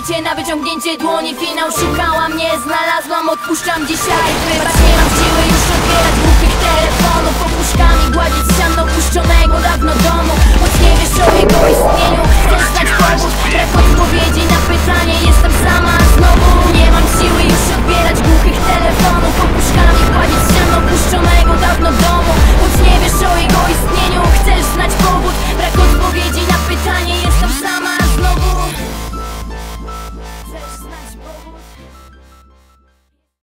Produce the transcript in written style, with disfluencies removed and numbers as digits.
życie na wyciągnięcie dłoni. Finał szukałam, nie znalazłam, odpuszczam dzisiaj. Wybacz